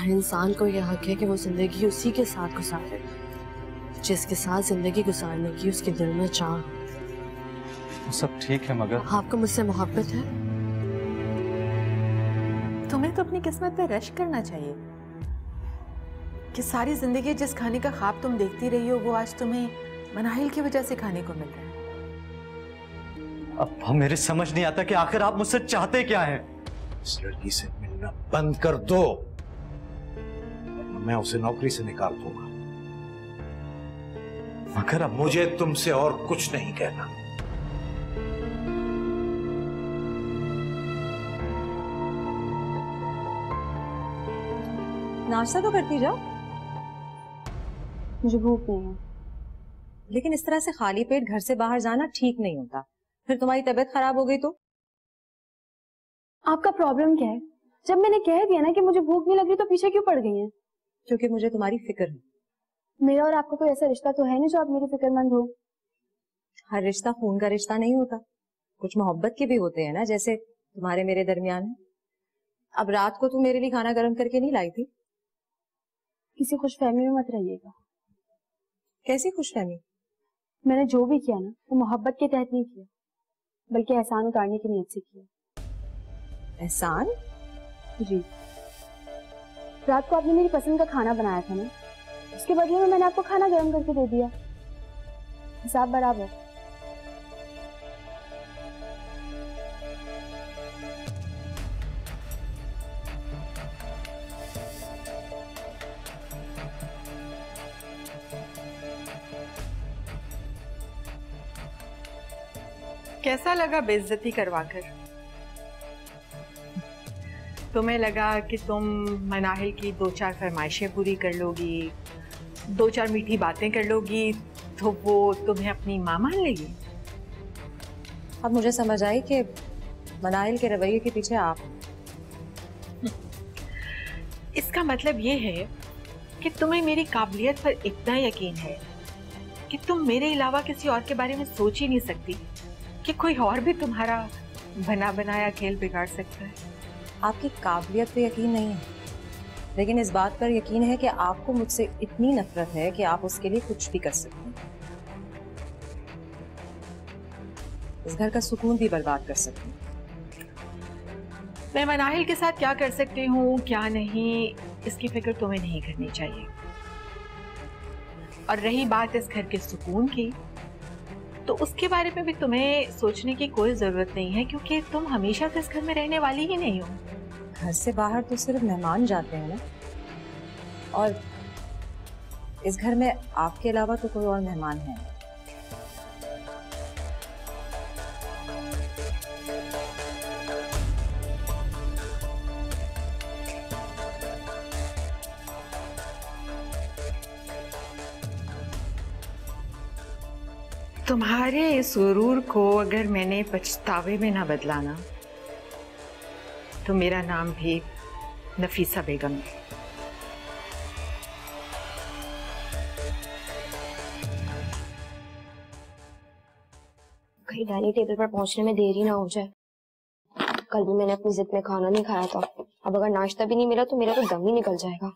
हर इंसान को यह हक है कि वो जिंदगी उसी के साथ गुजारे जिसके साथ जिंदगी गुजारने की उसके दिल में चाह। सब ठीक है मगर आपको मुझसे मोहब्बत है? तुम्हें तो अपनी किस्मत पे रश करना चाहिए कि सारी जिंदगी जिस खाने का ख्वाब तुम देखती रही हो वो आज तुम्हें मनाहिल की वजह से खाने को मिल रहा है। अब मेरे समझ नहीं आता कि आखिर आप मुझसे चाहते क्या हैं? इस लड़की से मिलना बंद कर दो, मैं उसे नौकरी से निकाल दूंगा। मगर अब मुझे तुमसे और कुछ नहीं कहना। नाश्ता तो करती जाओ। मुझे भूख नहीं है। लेकिन इस तरह से खाली पेट घर से बाहर जाना ठीक नहीं होता, फिर तुम्हारी तबीयत खराब हो गई तो? आपका प्रॉब्लम क्या है? जब मैंने कह दिया ना कि मुझे भूख नहीं लग रही तो पीछे क्यों पड़ गई हैं? क्योंकि मुझे तुम्हारी फिक्र है। मेरा और आपका कोई ऐसा रिश्ता तो है नहीं जो आप मेरी फिक्रमंद हो। हर रिश्ता खून का रिश्ता नहीं होता, कुछ मोहब्बत के भी होते हैं ना, जैसे तुम्हारे मेरे दरमियान है। अब रात को तुम मेरे लिए खाना गर्म करके नहीं लाई थी? किसी खुशफहमी में मत रहिएगा। कैसी खुशफहमी? मैंने जो भी किया ना वो मोहब्बत के तहत नहीं किया, बल्कि एहसान उतारने की नीयत से किया। एहसान? जी। रात को आपने मेरी पसंद का खाना बनाया था ना, उसके बदले में मैंने आपको खाना गर्म करके दे दिया। हिसाब बराबर। कैसा लगा बेइज्जती करवाकर? तुम्हें लगा कि तुम मनाहिल की 2-4 फरमाइशें पूरी कर लोगी, 2-4 मीठी बातें कर लोगी तो वो तुम्हें अपनी माँ मान लेगी? अब मुझे समझ आई कि मनाहिल के रवैये के पीछे आप। इसका मतलब ये है कि तुम्हें मेरी काबिलियत पर इतना यकीन है कि तुम मेरे अलावा किसी और के बारे में सोच ही नहीं सकती कि कोई और भी तुम्हारा बना बनाया खेल बिगाड़ सकता है। आपकी काबिलियत पे यकीन नहीं है, लेकिन इस बात पर यकीन है कि आपको मुझसे इतनी नफरत है कि आप उसके लिए कुछ भी कर सकते हैं। इस घर का सुकून भी बर्बाद कर सकते हैं। मैं मनाहिल के साथ क्या कर सकती हूँ क्या नहीं, इसकी फिक्र तुम्हें नहीं करनी चाहिए। और रही बात इस घर के सुकून की, तो उसके बारे में भी तुम्हें सोचने की कोई जरूरत नहीं है, क्योंकि तुम हमेशा से इस घर में रहने वाली ही नहीं हो। घर से बाहर तो सिर्फ मेहमान जाते हैं ना, और इस घर में आपके अलावा तो कोई और मेहमान है। तुम्हारे इस गुरूर को अगर मैंने पछतावे में ना बदलाना तो मेरा नाम भी नफीसा बेगम है। कहीं डाइनिंग टेबल पर पहुंचने में देरी ना हो जाए। कल भी मैंने अपनी जिद में खाना नहीं खाया था, अब अगर नाश्ता भी नहीं मिला तो मेरा तो दम ही निकल जाएगा।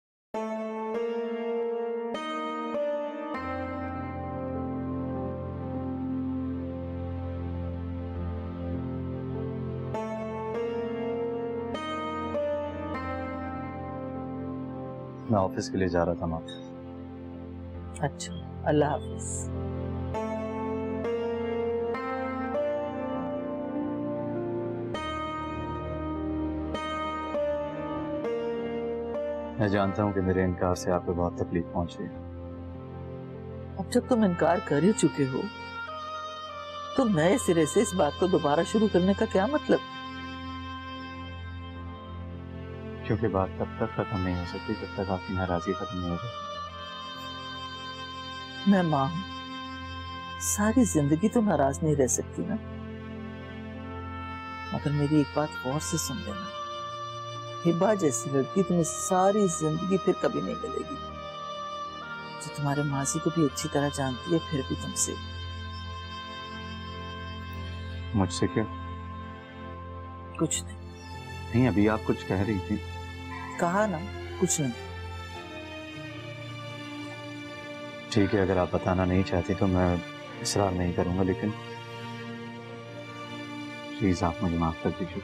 मैं ऑफिस के लिए जा रहा था माँ। अच्छा, अल्लाह हाफिज। मैं जानता हूँ कि मेरे इनकार से आपको बहुत तकलीफ पहुंच रही है। अब जब तुम इनकार कर ही चुके हो तो नए सिरे से इस बात को दोबारा शुरू करने का क्या मतलब? क्योंकि बात तब तक खत्म नहीं हो सकती जब तक आपकी नाराजगी खत्म नहीं हो जाती। मैं मां हूं, सारी जिंदगी तो नाराज नहीं रह सकती ना। मगर मेरी एक बात गौर से सुन लेना, हिबा जैसी लड़की तुम्हें सारी जिंदगी फिर कभी नहीं मिलेगी, जो तुम्हारे माजी को भी अच्छी तरह जानती है, फिर भी तुमसे। मुझसे क्यों? कुछ नहीं। नहीं, अभी आप कुछ कह रही थी। कहा ना, कुछ नहीं। ठीक है, अगर आप बताना नहीं चाहती तो मैं इसरार नहीं करूंगा, लेकिन प्लीज आप मुझे माफ कर दीजिए।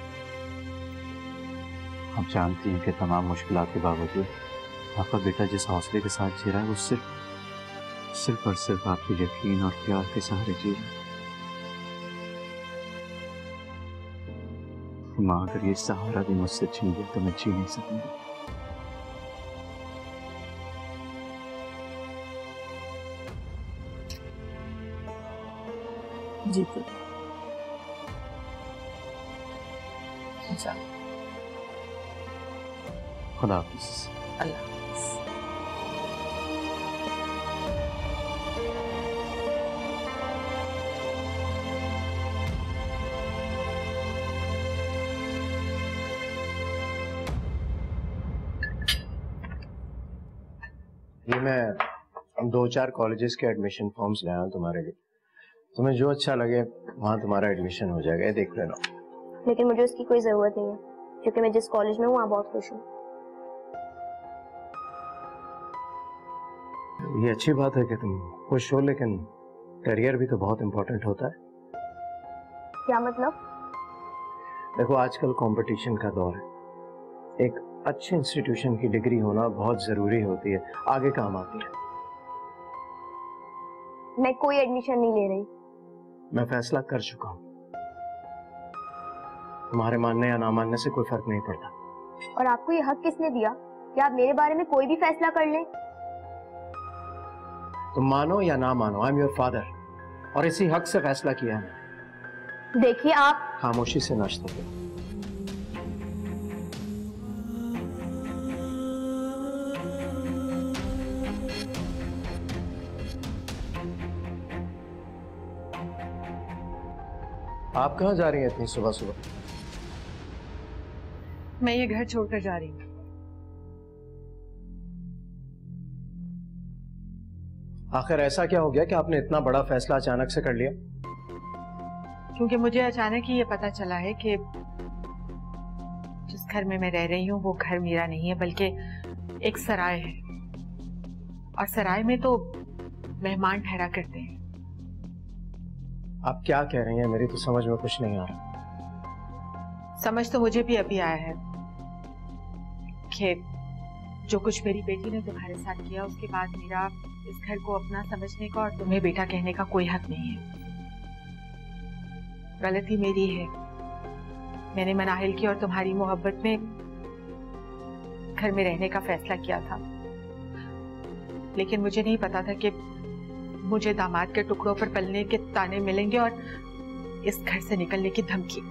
आप जानती हैं कि तमाम मुश्किलात के बावजूद आपका बेटा जिस हौसले के साथ जी रहा है वो सिर्फ और सिर्फ आपके यकीन और प्यार के सहारे जी रहा है। माँ, अगर ये सहारा भी मुझसे छीन गया तो मैं जी नहीं सकूंगा। जी तो खुदा हाफिज़। अल्लाह हाफिज़। ये मैं 2-4 कॉलेजेस के एडमिशन फॉर्म्स लाया हूँ तुम्हारे लिए। तुम्हें जो अच्छा लगे वहाँ तुम्हारा एडमिशन हो जाएगा, ये देख लेना। लेकिन मुझे उसकी कोई जरूरत नहीं है, क्योंकि मैं जिस कॉलेज में हूँ वहाँ बहुत खुश हूँ। ये अच्छी बात है कि तुम खुश हो, लेकिन करियर भी तो बहुत इम्पोर्टेंट होता है। क्या मतलब? देखो, आजकल कंपटीशन का दौर है। एक अच्छे इंस्टीट्यूशन की डिग्री होना बहुत जरूरी होती है, आगे काम आती है। मैं कोई एडमिशन नहीं ले रही। मैं फैसला कर चुका हूँ। तुम्हारे मानने या ना मानने से कोई फर्क नहीं पड़ता। और आपको ये हक किसने दिया कि आप मेरे बारे में कोई भी फैसला कर लें? तुम मानो या ना मानो, आई एम योर फादर, और इसी हक से फैसला किया है। देखिए, आप खामोशी से नाश्ता करो। आप कहाँ जा रही हैं इतनी सुबह सुबह? मैं ये घर छोड़कर जा रही हूँ। आखिर ऐसा क्या हो गया कि आपने इतना बड़ा फैसला अचानक से कर लिया? क्योंकि मुझे अचानक ही ये पता चला है कि जिस घर में मैं रह रही हूँ वो घर मेरा नहीं है, बल्कि एक सराय है, और सराय में तो मेहमान ठहरा करते हैं। आप क्या कह रही हैं? मेरी तो समझ में कुछ नहीं आ रहा। समझ तो मुझे भी अभी आया है कि जो कुछ मेरी बेटी ने तुम्हारे साथ किया, उसके बाद मेरा इस घर को अपना समझने का और तुम्हें बेटा कहने का कोई हक नहीं है। गलती मेरी है। मैंने मनाहिल की और तुम्हारी मोहब्बत में घर में रहने का फैसला किया था, लेकिन मुझे नहीं पता था कि मुझे दामाद के टुकड़ों पर पलने के ताने मिलेंगे और इस घर से निकलने की धमकी।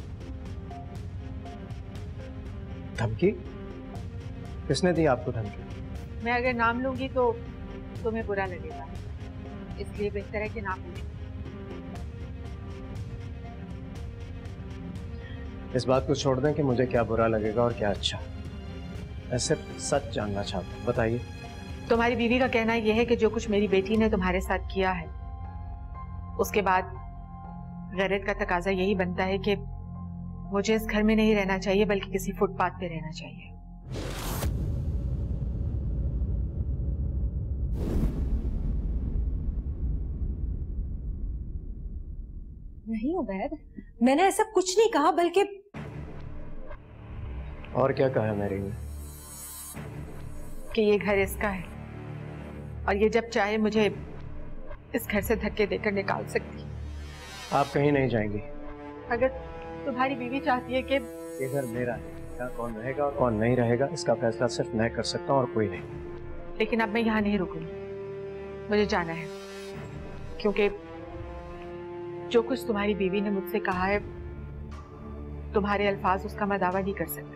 धमकी? किसने दी आपको धमकी? मैं अगर नाम लूंगी तो तुम्हें बुरा लगेगा, इसलिए बेहतर है कि नाम लूं। इस बात को छोड़ दें कि मुझे क्या बुरा लगेगा और क्या अच्छा। मैं सिर्फ सच जानना चाहता हूँ, बताइए। तुम्हारी बीवी का कहना यह है कि जो कुछ मेरी बेटी ने तुम्हारे साथ किया है, उसके बाद गैरत का तकाजा यही बनता है कि मुझे इस घर में नहीं रहना चाहिए, बल्कि किसी फुटपाथ पे रहना चाहिए। नहीं उबैद, मैंने ऐसा कुछ नहीं कहा, बल्कि और क्या कहा मेरी ने? कि ये घर इसका है और ये जब चाहे मुझे इस घर से धक्के देकर निकाल सकती है। आप कहीं नहीं जाएंगी। अगर तुम्हारी बीवी चाहती है कि ये घर मेरा है, यहाँ कौन रहेगा और कौन नहीं रहेगा इसका फैसला सिर्फ मैं कर सकता हूँ और कोई नहीं। लेकिन अब मैं यहाँ नहीं रुकूंगी, मुझे जाना है, क्योंकि जो कुछ तुम्हारी बीवी ने मुझसे कहा है, तुम्हारे अल्फाज उसका मैं दावा नहीं कर सकती।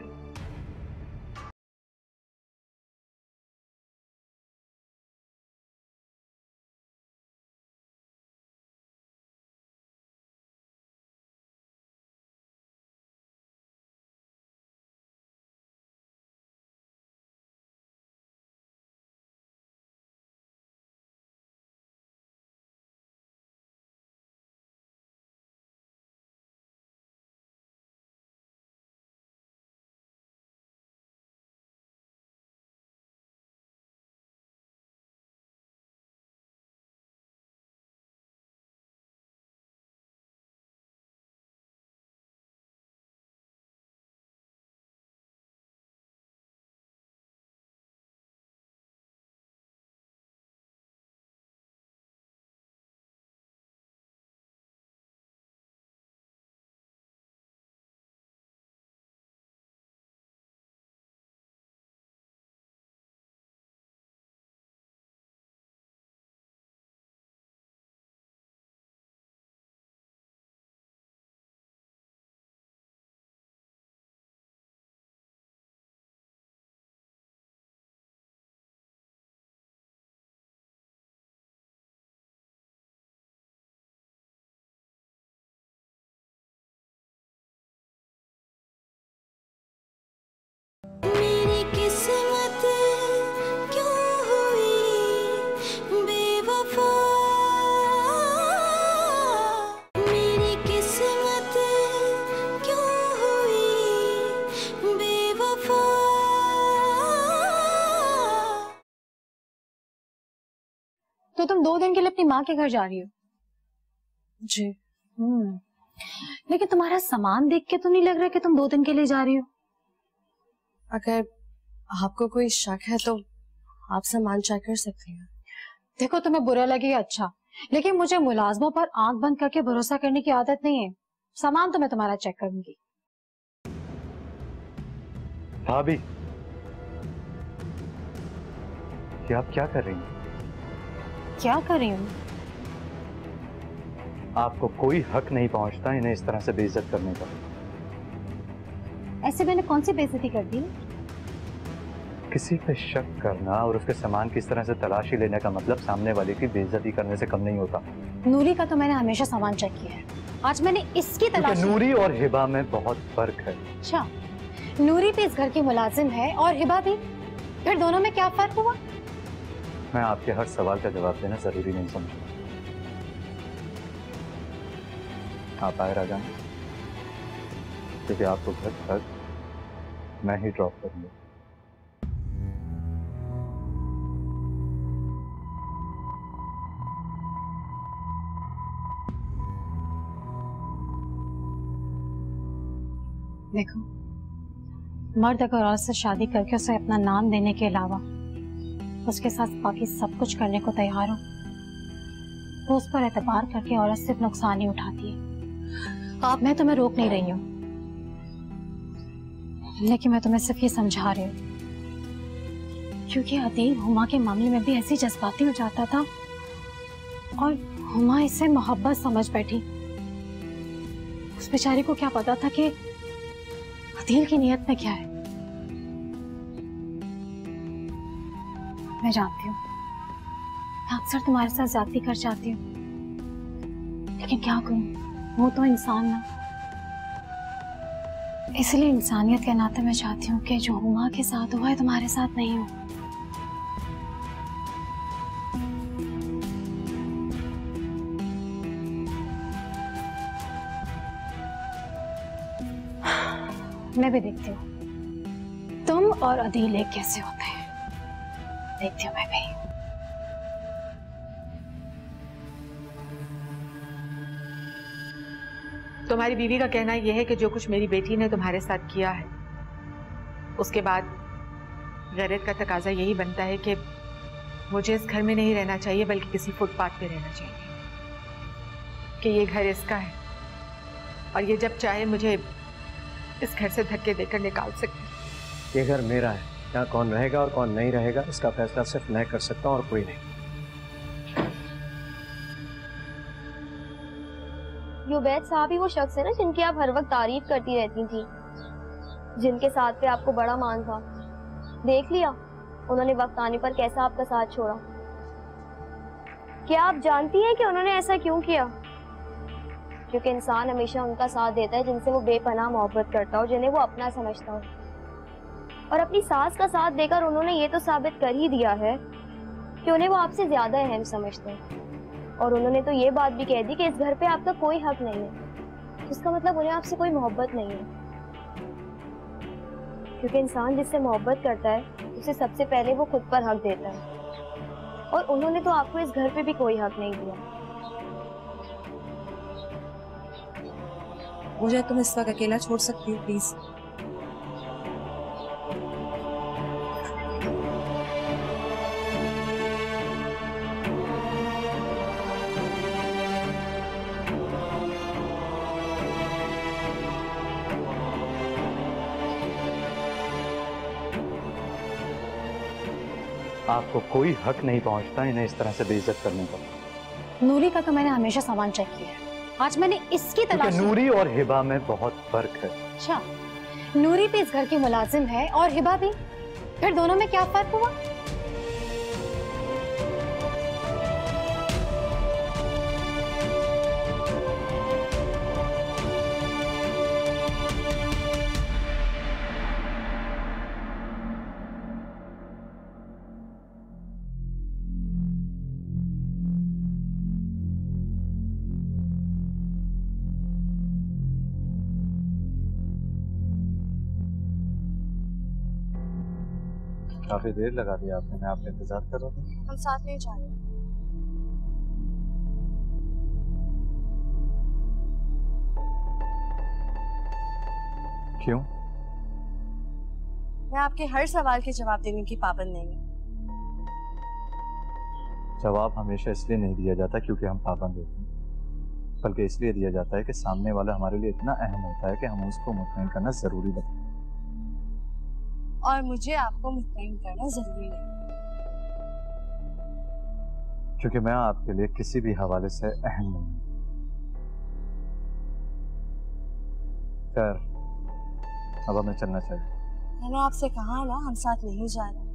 अपनी माँ के घर जा रही हो? जी। लेकिन तुम्हारा सामान देख के तो नहीं लग रहा कि तुम 2 दिन के लिए जा रही हो। अगर आपको कोई शक है तो आप सामान चेक कर सकती हैं। देखो तुम्हें बुरा लगे अच्छा, लेकिन मुझे मुलाजमों पर आंख बंद करके भरोसा करने की आदत नहीं है। सामान तो मैं तुम्हारा चेक करूंगी। भाभी, ये आप क्या कर रही हैं? क्या कर रही हूँ? आपको कोई हक नहीं पहुंचता इन्हें इस तरह से बेइज्जत करने का। ऐसे मैंने कौन सी बेइज्जती कर दी? किसी पे शक करना और उसके सामान की इस तरह से तलाशी लेने का मतलब सामने वाले की बेइज्जती करने से कम नहीं होता। नूरी का तो मैंने हमेशा सामान चेक किया है, आज मैंने इसकी तलाशी। नूरी और हिबा में बहुत फर्क है। अच्छा, नूरी भी इस घर की मुलाजिम है और हिबा भी, फिर दोनों में क्या फर्क हुआ? मैं आपके हर सवाल का जवाब देना जरूरी नहीं समझूंगा। आप आए राजा, क्योंकि आपको घर तक मैं ही ड्रॉप करूंगा। देखो, मर्द अगर औरत से शादी करके उसे अपना नाम देने के अलावा उसके साथ बाकी सब कुछ करने को तैयार हो तो उस पर एतबार करके औरत सिर्फ नुकसान ही उठाती है। मैं तुम्हें रोक नहीं रही हूँ, लेकिन मैं तुम्हें सिर्फ ये समझा रही हूँ, क्योंकि अदील हुमा के मामले में भी ऐसी जज्बाती हो जाता था और हुमा इसे मोहब्बत समझ बैठी। उस बेचारी को क्या पता था कि अदील की नीयत में क्या है। मैं जानती हूँ मैं अक्सर तुम्हारे साथ ज्यादती कर जाती हूँ, लेकिन क्या करूँ, वो तो इंसान ना। इसलिए इंसानियत के नाते मैं चाहती हूँ कि जो हुमा के साथ हुआ है तुम्हारे साथ नहीं हो। मैं भी देखती हूँ तुम और अदील एक कैसे होते हैं, देखती हूँ मैं भी। तुम्हारी बीवी का कहना यह है कि जो कुछ मेरी बेटी ने तुम्हारे साथ किया है उसके बाद गैरत का तकाजा यही बनता है कि मुझे इस घर में नहीं रहना चाहिए बल्कि किसी फुटपाथ पे रहना चाहिए, कि ये घर इसका है और ये जब चाहे मुझे इस घर से धक्के देकर निकाल सकते। ये घर मेरा है, यहाँ कौन रहेगा और कौन नहीं रहेगा इसका फैसला सिर्फ मैं कर सकता हूँ और कोई नहीं। युबैद साहब ही वो शख्स है ना जिनकी आप हर वक्त तारीफ करती रहती थी, जिनके साथ पे आपको बड़ा मान था। देख लिया उन्होंने वक्त आने पर कैसा आपका साथ छोड़ा। क्या आप जानती हैं कि उन्होंने ऐसा क्यों किया? क्योंकि इंसान हमेशा उनका साथ देता है जिनसे वो बेपनाह मोहब्बत करता हो, जिन्हें वो अपना समझता हो। और अपनी सास का साथ देकर उन्होंने ये तो साबित कर ही दिया है कि उन्हें वो आपसे ज्यादा अहम समझते हैं। और उन्होंने तो ये बात भी कह दी कि इस घर पे आपका कोई हक नहीं है, इसका मतलब उन्हें आपसे कोई मोहब्बत नहीं है। क्योंकि इंसान जिससे मोहब्बत करता है उसे सबसे पहले वो खुद पर हक देता है, और उन्होंने तो आपको इस घर पे भी कोई हक नहीं दिया। मुझे तुम इस वक्त अकेला छोड़ सकती हो प्लीज? आपको कोई हक नहीं पहुंचता इन्हें इस तरह से बेइज्जत करने का। नूरी का तो मैंने हमेशा सामान चेक किया है, आज मैंने इसकी तलाशी। नूरी और हिबा में बहुत फर्क है। अच्छा, नूरी भी इस घर की मुलाजिम है और हिबा भी, फिर दोनों में क्या फर्क हुआ? काफी देर लगा दी आपने, मैं आपका इंतजार कर रहा था। हम साथ नहीं जा रहे। क्यों? मैं आपके हर सवाल के जवाब देने की पाबंद नहीं हूँ। जवाब हमेशा इसलिए नहीं दिया जाता क्योंकि हम पाबंद होते हैं, बल्कि इसलिए दिया जाता है कि सामने वाला हमारे लिए इतना अहम होता है कि हम उसको मुतमईन करना जरूरी लगता है। और मुझे आपको मुतमईन करना जरूरी नहीं, क्योंकि मैं आपके लिए किसी भी हवाले से अहम नहीं हूं। खैर, अब हमें चलना चाहिए। मैंने आपसे कहा ना हम साथ नहीं जा रहे।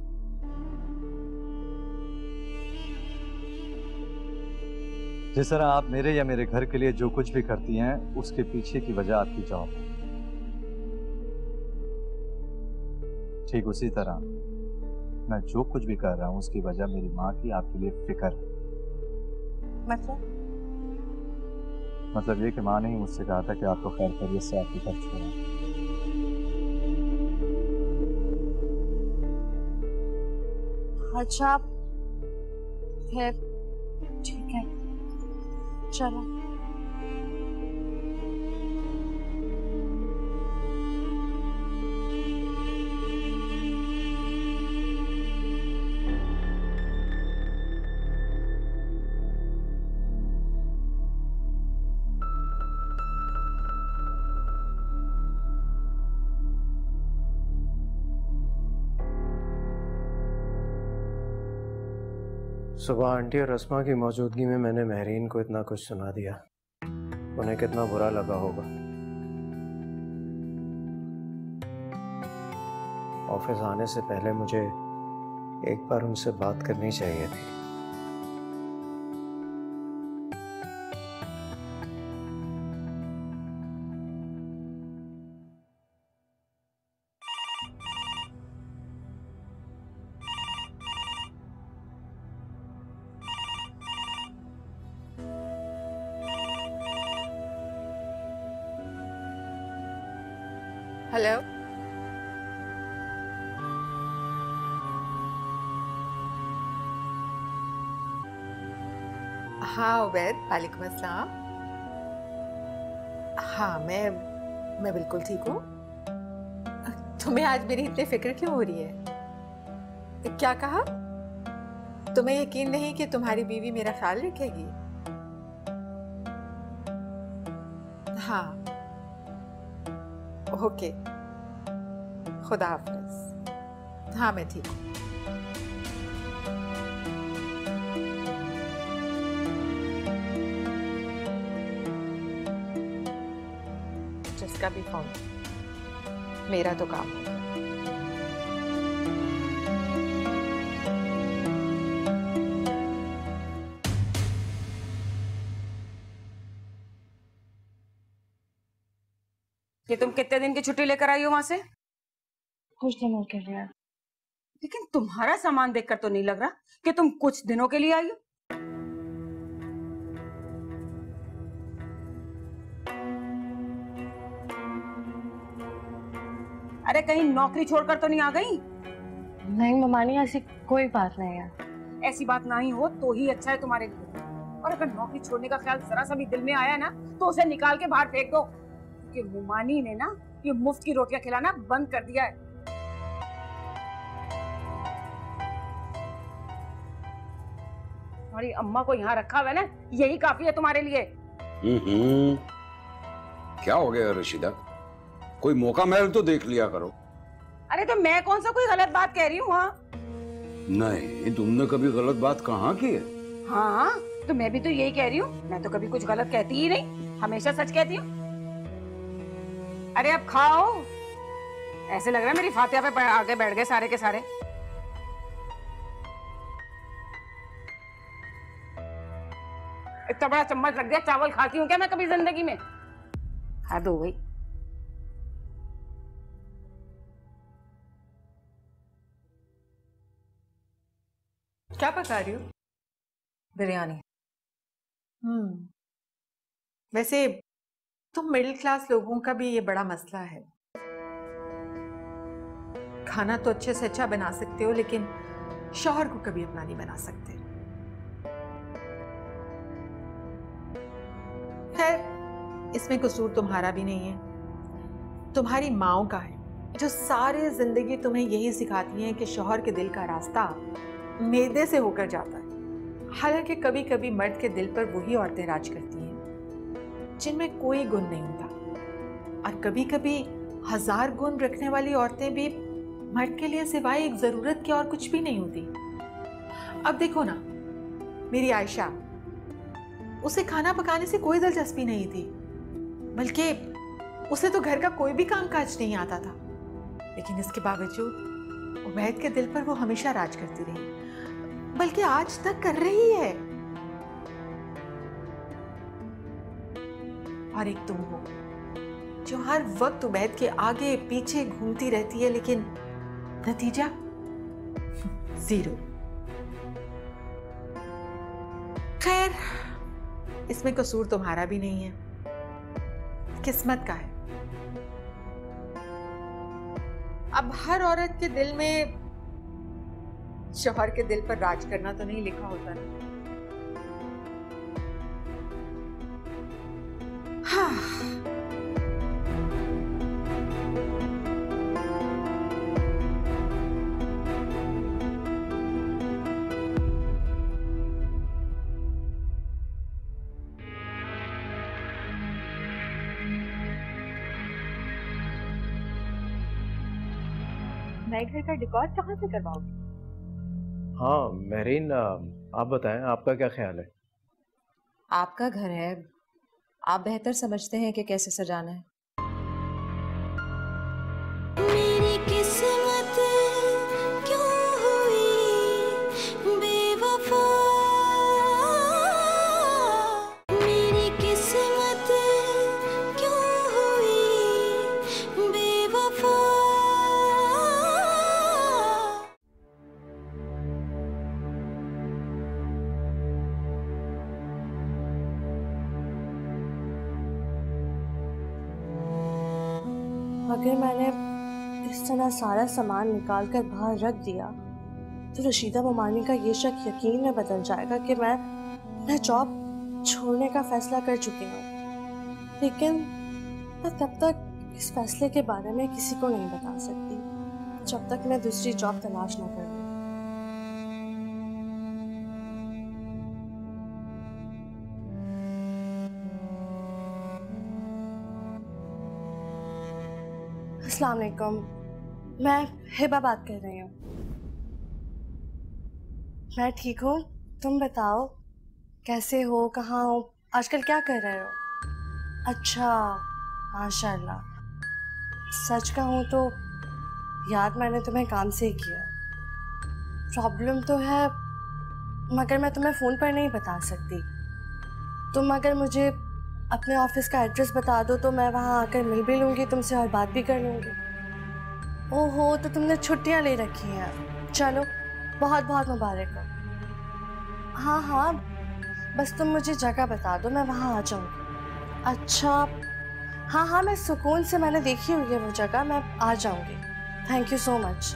जिस तरह आप मेरे या मेरे घर के लिए जो कुछ भी करती हैं, उसके पीछे की वजह आपकी जॉब है, ठीक उसी तरह मैं जो कुछ भी कर रहा हूं उसकी वजह मेरी माँ की आपके लिए फिक्र है। मतलब ये कि माँ ने ही मुझसे कहा था कि आपको खैर खैरियत से आपके घर छोड़ा। अच्छा फिर ठीक है, चलो। सुबह आंटी और रस्मा की मौजूदगी में मैंने महरीन को इतना कुछ सुना दिया, उन्हें कितना बुरा लगा होगा। ऑफिस आने से पहले मुझे एक बार उनसे बात करनी चाहिए थी। हेलो, हाँ उबैद, वालेकुम अस्सलाम। हाँ मैं बिल्कुल ठीक हूँ। तुम्हें आज मेरी इतनी फिक्र क्यों हो रही है? क्या कहा? तुम्हें यकीन नहीं कि तुम्हारी बीवी मेरा ख्याल रखेगी? हाँ ओके, खुदा हाफिज। हाँ मैं ठीक हूँ। जिसका भी फोन, मेरा तो काम है। कि तुम कितने दिन की छुट्टी लेकर आई हो वहां से? कुछ दिनों के लिए। लेकिन तुम्हारा सामान देखकर तो नहीं लग रहा कि तुम कुछ दिनों के लिए आई हो। अरे कहीं नौकरी छोड़कर तो नहीं आ गई? नहीं ममानी, ऐसी कोई बात नहीं है। ऐसी बात ना ही हो तो ही अच्छा है तुम्हारे लिए। और अगर नौकरी छोड़ने का ख्याल जरा सा भी दिल में आया ना तो उसे निकाल के बाहर फेंक दो, क्योंकि मुमानी ने ना ये मुफ्त की रोटियां खिलाना बंद कर दिया है। तुम्हारी अम्मा को यहाँ रखा हुआ है ना, यही काफी है तुम्हारे लिए। क्या हो गया रशीदा? कोई मौका महल तो देख लिया करो। अरे तो मैं कौन सा कोई गलत बात कह रही हूँ? हाँ नहीं, तुमने कभी गलत बात कहाँ की है? हाँ तो मैं भी तो यही कह रही हूँ, मैं तो कभी कुछ गलत कहती ही नहीं, हमेशा सच कहती हूँ। अरे अब खाओ, ऐसे लग रहा है मेरी फातिहा पे आगे बैठ गए सारे के सारे। इतना बड़ा चम्मच लग गया, चावल खाती हूँ क्या मैं कभी जिंदगी में? खा दो भाई। क्या पका रही हो? बिरयानी। वैसे तुम मिडिल क्लास लोगों का भी ये बड़ा मसला है। खाना तो अच्छे से अच्छा बना सकते हो, लेकिन शौहर को कभी अपना नहीं बना सकते। खैर, इसमें कसूर तुम्हारा भी नहीं है। तुम्हारी माओ का है, जो सारी जिंदगी तुम्हें यही सिखाती हैं कि शौहर के दिल का रास्ता मैदे से होकर जाता है। हालांकि कभी कभी मर्द के दिल पर वही औरतें राज करती हैं जिनमें कोई गुण नहीं होता, और कभी कभी 1000 गुण रखने वाली औरतें भी मर्द के लिए सिवाय एक जरूरत के और कुछ भी नहीं होती। अब देखो ना, मेरी आयशा, उसे खाना पकाने से कोई दिलचस्पी नहीं थी, बल्कि उसे तो घर का कोई भी काम काज नहीं आता था, लेकिन इसके बावजूद उबैद के दिल पर वो हमेशा राज करती रही, बल्कि आज तक कर रही है। और एक तुम हो जो हर वक्त उबैद के आगे पीछे घूमती रहती है, लेकिन नतीजा 0। खैर, इसमें कसूर तुम्हारा भी नहीं है, किस्मत का है। अब हर औरत के दिल में शौहर के दिल पर राज करना तो नहीं लिखा होता ना। हाँ। नए घर का डेकोर कहाँ से करवाओगे? हाँ महरीन, आप बताएं, आपका क्या ख्याल है? आपका घर है, आप बेहतर समझते हैं कि कैसे सजाना है। मेरी किस्मत क्यों हुई बेवफा, मेरी किस्मत क्यों हुई बेवफा। अगर मैंने इस तरह सारा सामान निकाल कर बाहर रख दिया तो रशीदा ममानी का ये शक यकीन में बदल जाएगा कि मैं जॉब छोड़ने का फैसला कर चुकी हूँ। लेकिन मैं तब तक इस फैसले के बारे में किसी को नहीं बता सकती जब तक मैं दूसरी जॉब तलाश ना कर लूँ। अस्सलाम वालेकुम, मैं हिबा बात कर रही हूँ। मैं ठीक हूँ, तुम बताओ कैसे हो, कहाँ हो, आजकल क्या कर रहे हो? अच्छा, माशाल्लाह। सच कहूँ तो याद मैंने तुम्हें काम से ही किया। प्रॉब्लम तो है, मगर मैं तुम्हें फ़ोन पर नहीं बता सकती। तुम अगर मुझे अपने ऑफिस का एड्रेस बता दो तो मैं वहाँ आकर मिल भी लूँगी तुमसे और बात भी कर लूँगी। ओहो, तो तुमने छुट्टियाँ ले रखी हैं। चलो, बहुत बहुत मुबारक हो। हाँ हाँ, बस तुम मुझे जगह बता दो, मैं वहाँ आ जाऊँगी। अच्छा, हाँ हाँ, मैं सुकून से, मैंने देखी हुई है वो जगह, मैं आ जाऊँगी। Thank you so much.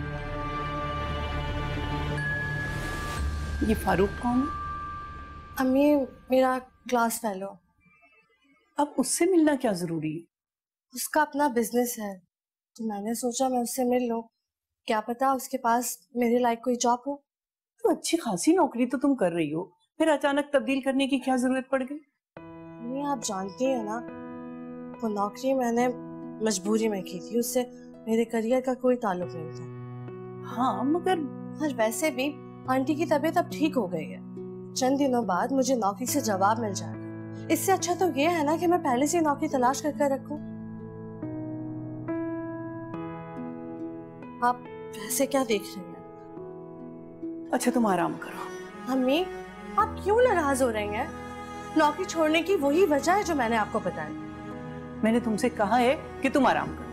ये फारूक कौन है? अम्मी, मेरा क्लास फेलो। अब उससे मिलना क्या जरूरी है? उसका अपना बिजनेस है तो मैंने सोचा मैं उससे मिल लूं, क्या पता उसके पास मेरे लायक कोई जॉब हो। तो अच्छी खासी नौकरी तो तुम कर रही हो, फिर अचानक तब्दील करने की क्या जरूरत पड़ गई? नहीं, आप जानती हैं ना, वो नौकरी मैंने मजबूरी में की थी, उससे मेरे करियर का कोई ताल्लुक नहीं था। हाँ मगर और वैसे भी आंटी की तबीयत अब ठीक हो गई है, चंद दिनों बाद मुझे नौकरी से जवाब मिल जाएगा। इससे अच्छा तो ये है ना कि मैं पहले से नौकरी तलाश कर रखूं। आप वैसे क्या देख रही हैं? अच्छा तुम आराम करो। अम्मी, आप क्यों नाराज हो रही हैं? नौकरी छोड़ने की वही वजह है जो मैंने आपको बताई। मैंने तुमसे कहा है कि तुम आराम करो।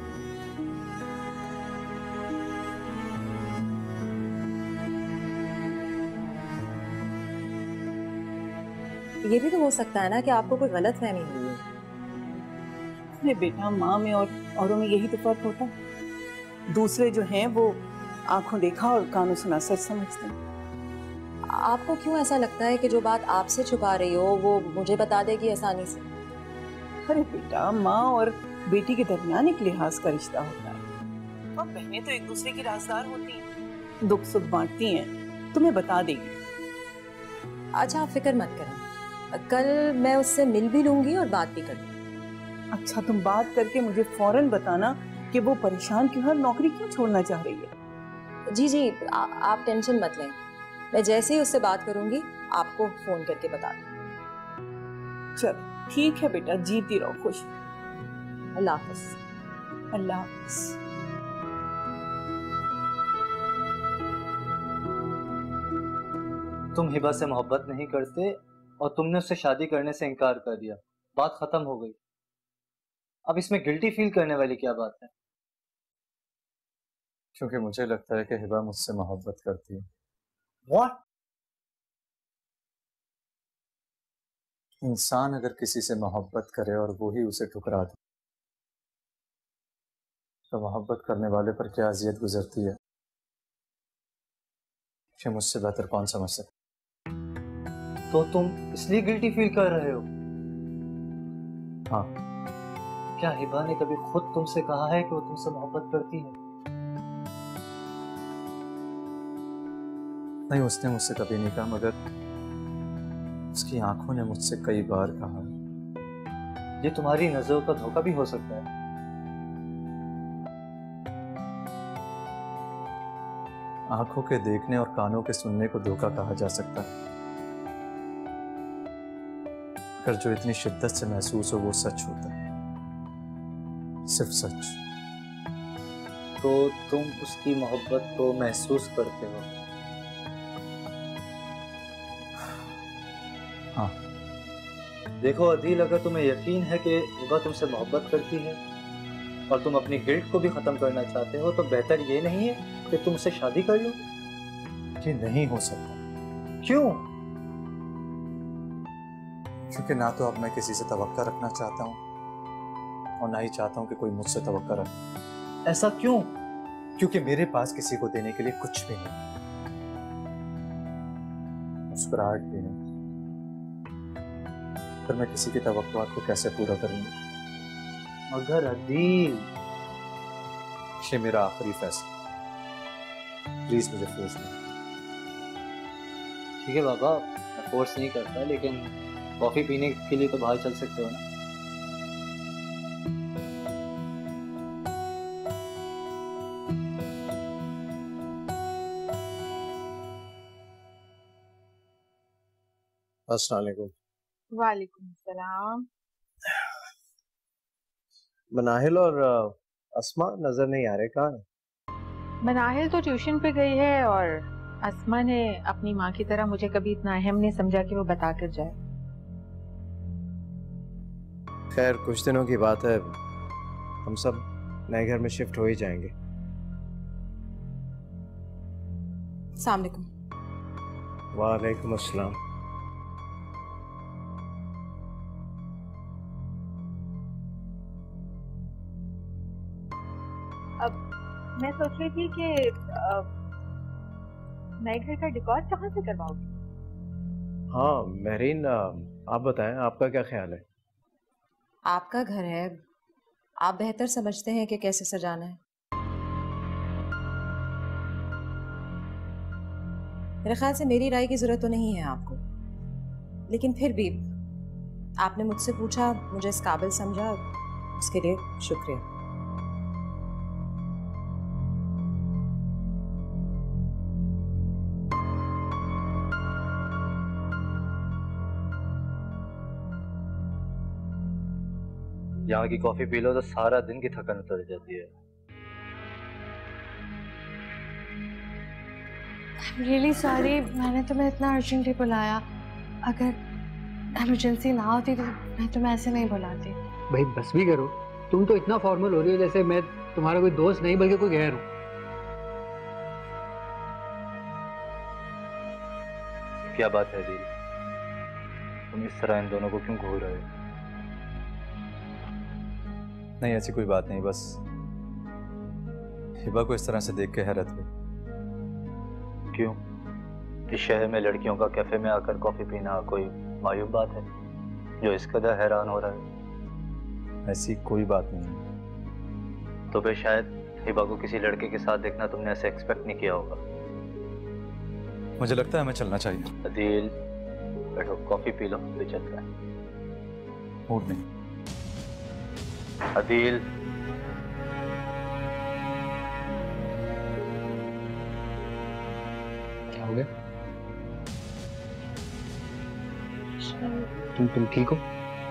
ये भी तो हो सकता है ना कि आपको कोई गलत फहमी हुई है। अरे बेटा, माँ में और औरों में यही तो फर्क होता है। दूसरे जो हैं वो आंखों देखा और कानों सुना सच समझते हैं। आपको क्यों ऐसा लगता है कि जो बात आपसे छुपा रही हो वो मुझे बता देगी आसानी से? अरे बेटा, माँ और बेटी के दरमियान एक लिहाज का रिश्ता होता है और बहनें तो एक दूसरे की राजदार होती हैं, दुख सुख बांटती हैं, तुम्हें बता देगी। अच्छा आप फिक्र मत करें, कल मैं उससे मिल भी लूंगी और बात भी कर लूंगी। अच्छा तुम बात करके मुझे फौरन बताना कि वो परेशान क्यों है और नौकरी क्यों छोड़ना चाह रही है। जी जी आप टेंशन मत लें, मैं जैसे ही उससे बात करूंगी आपको फोन करके बता दूंगी। चल ठीक है बेटा, जीती रहो, खुश। अल्लाह हाफ़िज़। अल्लाह हाफ़िज़। तुम हिबा से मोहब्बत नहीं करते और तुमने उससे शादी करने से इनकार कर दिया, बात खत्म हो गई। अब इसमें गिल्टी फील करने वाली क्या बात है? क्योंकि मुझे लगता है कि हिबा मुझसे मोहब्बत करती है। What? इंसान अगर किसी से मोहब्बत करे और वो ही उसे ठुकरा दे तो मोहब्बत करने वाले पर क्या अजियत गुजरती है कि मुझसे बेहतर कौन समझ सकता। तो तुम इसलिए गिल्टी फील कर रहे हो? हाँ। क्या हिबा ने कभी खुद तुमसे कहा है कि वो तुमसे मोहब्बत करती है? नहीं, उसने मुझसे कभी नहीं कहा, मगर उसकी आंखों ने मुझसे कई बार कहा। ये तुम्हारी नजरों का धोखा भी हो सकता है। आंखों के देखने और कानों के सुनने को धोखा कहा जा सकता है, अगर जो इतनी शिद्दत से महसूस हो वो सच होता है, सिर्फ सच। तो तुम उसकी मोहब्बत को महसूस करते हो? हाँ। देखो अदील, अगर तुम्हें यकीन है कि हिबा तुमसे मोहब्बत करती है और तुम अपनी गिल्ट को भी खत्म करना चाहते हो, तो बेहतर ये नहीं है कि तुम उससे शादी कर लो? ये नहीं हो सकता। क्यों? क्योंकि ना तो अब मैं किसी से तवक्का रखना चाहता हूँ और ना ही चाहता हूँ कि कोई मुझसे तवक्का रखे। ऐसा क्यों? क्योंकि मेरे पास किसी को देने के लिए कुछ भी नहीं, मुस्कुराहट भी नहीं। फिर मैं किसी की तवक्कुआत को कैसे पूरा करूंगा? मगर अदील, ये मेरा आखिरी फैसला, प्लीज मुझे फोर्स नहीं। ठीक है बाबा, मैं फोर्स नहीं करता, लेकिन कॉफी पीने के लिए तो बाहर चल सकते हो ना? अस्सलाम वालेकुम। वालेकुम सलाम। मनाहिल और अस्मा नजर नहीं आ रहे, कहाँ है? मनाहिल तो ट्यूशन पे गई है और अस्मा ने अपनी माँ की तरह मुझे कभी इतना अहम नहीं समझा कि वो बता कर जाए। खैर कुछ दिनों की बात है, हम सब नए घर में शिफ्ट हो ही जाएंगे। अस्सलाम वालेकुम। वालेकुम अस्सलाम। अब मैं सोच रही थी कि नए घर का डेकोर कहाँ से करवाओगी? हाँ महरीन, आप बताएं, आपका क्या ख्याल है? आपका घर है, आप बेहतर समझते हैं कि कैसे सजाना है। मेरे ख्याल से मेरी राय की जरूरत तो नहीं है आपको, लेकिन फिर भी आपने मुझसे पूछा, मुझे इस काबिल समझा, उसके लिए शुक्रिया। यहाँ की कॉफी पी लो तो सारा दिन की थकान उतर जाती है। I'm really sorry, मैंने तुम्हें इतना अर्जेंटली बुलाया। अगर इमरजेंसी ना होती तो मैं तुम्हें ऐसे नहीं बुलाती। भाई बस भी करो, तुम तो इतना फॉर्मल हो रही हो जैसे मैं तुम्हारा कोई दोस्त नहीं बल्कि कोई गैर हूँ। क्या बात है दीदी, तुम इस तरह इन दोनों को क्यों घूर रहे हो? नहीं ऐसी कोई बात नहीं, बस हिबा को इस तरह से देख के हैरत हुई। क्यों? इस शहर में लड़कियों का कैफे में आकर कॉफी पीना कोई मायूब बात है जो इस कदर हैरान हो रहा है? ऐसी कोई बात नहीं है। तो फिर शायद हिबा को किसी लड़के के साथ देखना तुमने ऐसे एक्सपेक्ट नहीं किया होगा। मुझे लगता है हमें चलना चाहिए। अदील बैठो, कॉफी पी लो, फिर चलते हैं। मूड नहीं। अदील क्या हो गया? तुम ठीक हो?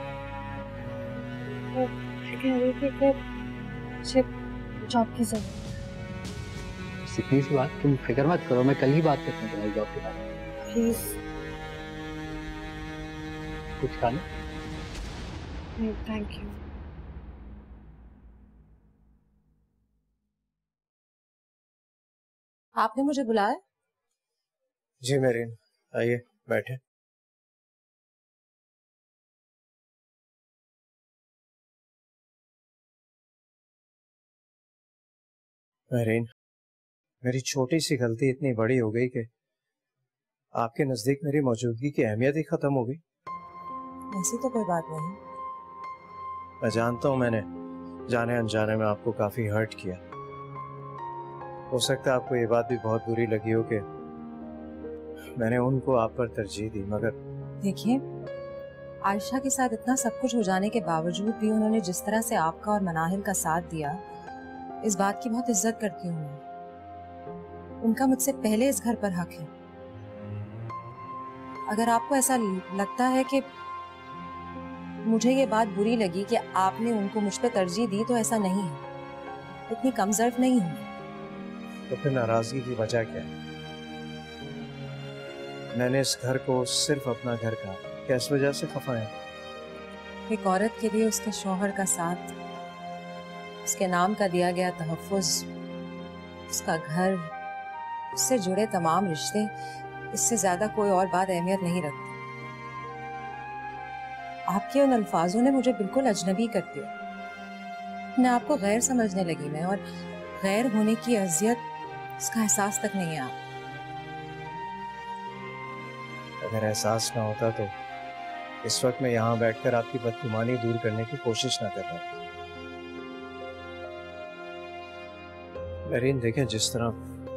जॉब की जरूरत। सीखने की बात तुम फिक्र मत करो, मैं कल ही बात करता हूँ तुम्हारी जॉब के बारे में। प्लीज। कुछ खाना? नहीं थैंक यू। आपने मुझे बुलाया? जी मेरीन, आइए बैठे। मेरीन, मेरी छोटी सी गलती इतनी बड़ी हो गई कि आपके नजदीक मेरी मौजूदगी की अहमियत ही खत्म हो गई। ऐसी तो कोई बात नहीं। मैं जानता हूँ मैंने जाने अनजाने में आपको काफी हर्ट किया। हो सकता है आपको ये बात भी बहुत बुरी लगी हो कि मैंने उनको आप पर तरजीह दी, मगर देखिए, आयशा के साथ इतना सब कुछ हो जाने के बावजूद भी उन्होंने जिस तरह से आपका और मनाहिल का साथ दिया, इस बात की बहुत इज्जत करती हूँ मैं। उनका मुझसे पहले इस घर पर हक है। अगर आपको ऐसा लगता है कि मुझे ये बात बुरी लगी कि आपने उनको मुझ पर तरजीह दी, तो ऐसा नहीं है। इतनी कमजोर नहीं हूँ। तो फिर नाराजगी की वजह क्या है? मैंने इस घर को सिर्फ अपना घर कहा, क्या इस वजह से खफा है? एक औरत के लिए उसके शौहर का साथ, उसके नाम का दिया गया तहफ़्फ़ुज़, उसका घर, उससे जुड़े तमाम रिश्ते, इससे ज्यादा कोई और बात अहमियत नहीं रखती। आपके उन अल्फाजों ने मुझे बिल्कुल अजनबी कर दिया। मैं आपको गैर समझने लगी मैं, और गैर होने की अजियत, उसका एहसास तक नहीं है आप। अगर एहसास ना होता तो इस वक्त मैं यहाँ बैठकर आपकी बदगुमानी दूर करने की कोशिश ना कर रहा। मेरीन, देखें, जिस तरह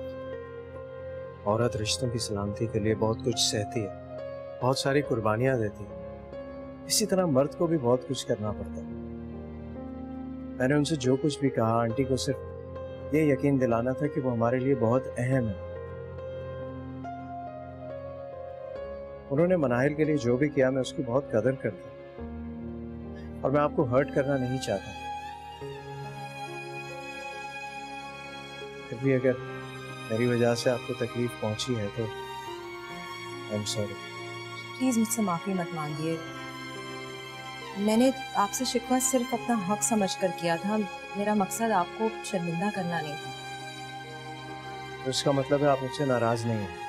औरत रिश्तों की सलामती के लिए बहुत कुछ सहती है, बहुत सारी कुर्बानियां देती है, इसी तरह मर्द को भी बहुत कुछ करना पड़ता है। मैंने उनसे जो कुछ भी कहा, आंटी को सिर्फ ये यकीन दिलाना था कि वो हमारे लिए बहुत अहम है। उन्होंने मनाहिल के लिए जो भी किया, मैं उसकी बहुत कदर करता हूं, और मैं आपको हर्ट करना नहीं चाहता। फिर भी अगर मेरी वजह से आपको तकलीफ पहुंची है तो आई एम सॉरी। प्लीज मुझसे माफी मत मांगिए। मैंने आपसे शिकवा सिर्फ अपना हक समझकर किया था। मेरा मकसद आपको शर्मिंदा करना नहीं था। तो इसका मतलब है आप मुझसे नाराज नहीं हैं?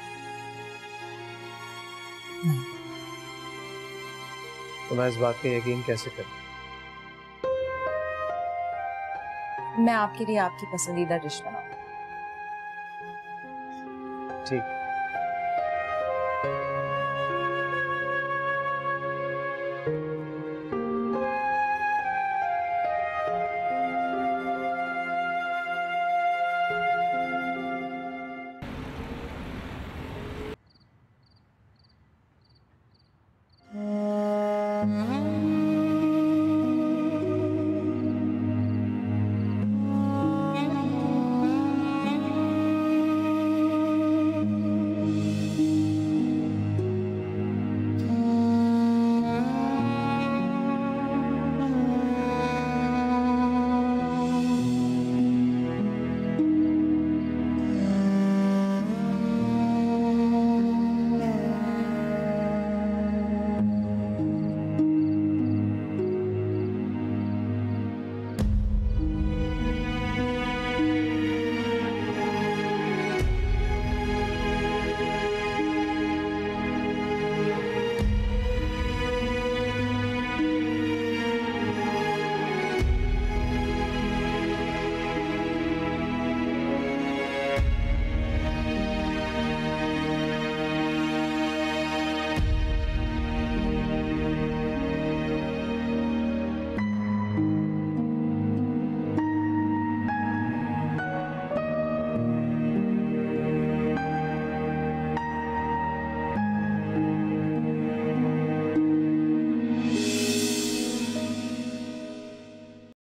तो मैं इस बात पे यकीन कैसे करूं? मैं आपके लिए आपकी पसंदीदा डिश बनाऊं। ठीक।